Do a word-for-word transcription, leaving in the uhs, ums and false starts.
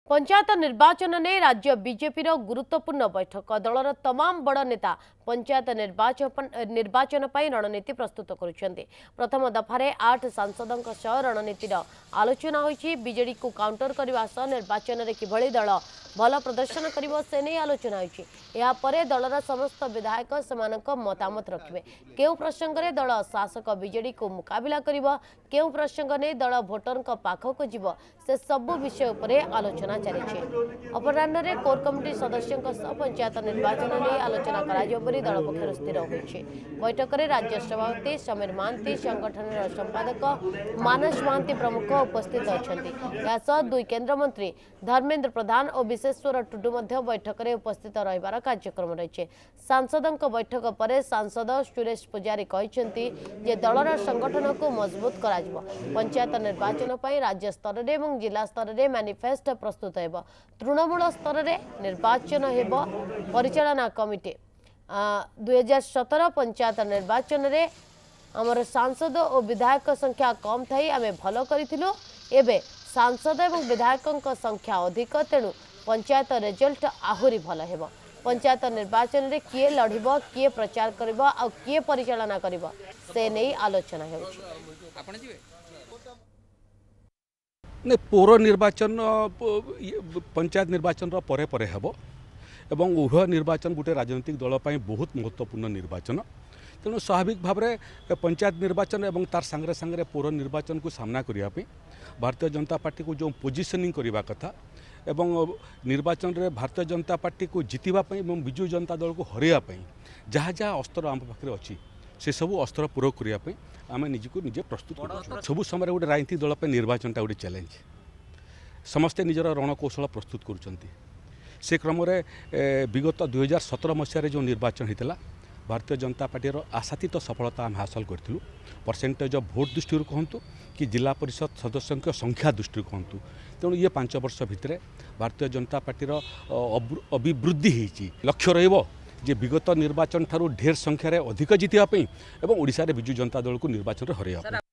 पंचायत निर्वाचन ने राज्य बीजेपी गुरुत्वपूर्ण बैठक दलर तमाम बड़ नेता पंचायत निर्वाचन निर्वाचन पर रणनीति प्रस्तुत करुछन्ते। प्रथम दफारे आठ सांसदों सह रणनीतिर आलोचना होईछि। बीजेडी को काउंटर करने सह निर्वाचन में किभली दल भल प्रदर्शन करिवो से नहीं आलोचना होईछि। या परे दलर समस्त विधायक सेमानक मतामत रखिबे। केउ प्रसंग रे दल शासक बीजेडी को मुकाबला करिवो, केउ प्रसंग ने दल भोटरक पाखक जीव से सब विषय उपरे आलोचना चली। अपराह्न में कोर कमिटी सदस्यों पंचायत निर्वाचन नहीं आलोचना कर दल पक्ष स्थिर होइछि। बैठक में राज्य सभापति समीर महांती, संगठन संपादक मानस महांती प्रमुख उपस्थित अच्छा। दुई केन्द्रमंत्री धर्मेन्द्र प्रधान और विशेश्वर टुडू बैठक में उपस्थित रहिबार कार्यक्रम रही। सांसदों बैठक पर सांसद सुरेश पुजारी कहते जे दलर संगठन को मजबूत करा पंचायत निर्वाचन पर राज्य स्तर में जिला स्तर में मैनिफेस्ट प्रस्तुत हेब। तृणमूल स्तर में निर्वाचन हेब। परिचालना कमिटी दुई हजार सतर पंचायत निर्वाचन रे आमर सांसद और विधायक संख्या कम थी आम भल करूँ। एवं सांसद और विधायकों संख्या अधिक, तेणु पंचायत रिजल्ट आहुरी भल हेब। पंचायत निर्वाचन रे किए लड़ब, किए प्रचार करिबो आ किए परिचालना करिबो से नहीं आलोचना हेउछि। ने पौर निर्वाचन पंचायत निर्वाचन परे परे हेब एवं उभय निर्वाचन गोटे राजनीतिक दल पर बहुत महत्वपूर्ण निर्वाचन। तेणु स्वाभाविक भाव में पंचायत निर्वाचन एवं तार सांगरे सांगरे पौर निर्वाचन को सामना करने भारतीय जनता पार्टी को जो पोजिशनिंग करने कथा एवं निर्वाचन रे भारतीय जनता पार्टी को जितवा एवं विजु जनता दल को हरैया जहाँ जहाँ अस्त्र आम पाखे अच्छी से सब अस्त्र प्रयोग करने आम निजको निजे प्रस्तुत कर सब समय गोटे राजनीतिक दल पर निर्वाचनटा गोटे चैलेंज। समस्ते निजर रणकौशल प्रस्तुत कर से क्रम विगत दुई हजार सतर मसीह जो निर्वाचन होता भारतीय जनता पार्टी आशातीत सफलता आम हासिल करूँ। परसेंटेज ऑफ भोट दृष्टि कहतु कि जिला परिषद सदस्यों संख्या दृष्टि कहतु। तेणु ये पांच वर्ष भितर भारतीय जनता पार्टीर अभिवृद्धि होती लक्ष्य रहिबो जे विगत निर्वाचन ठारू ढेर संख्यार अधिक जितिया एवं ओडिशा रे विजु जनता दल को निर्वाचन हरैया।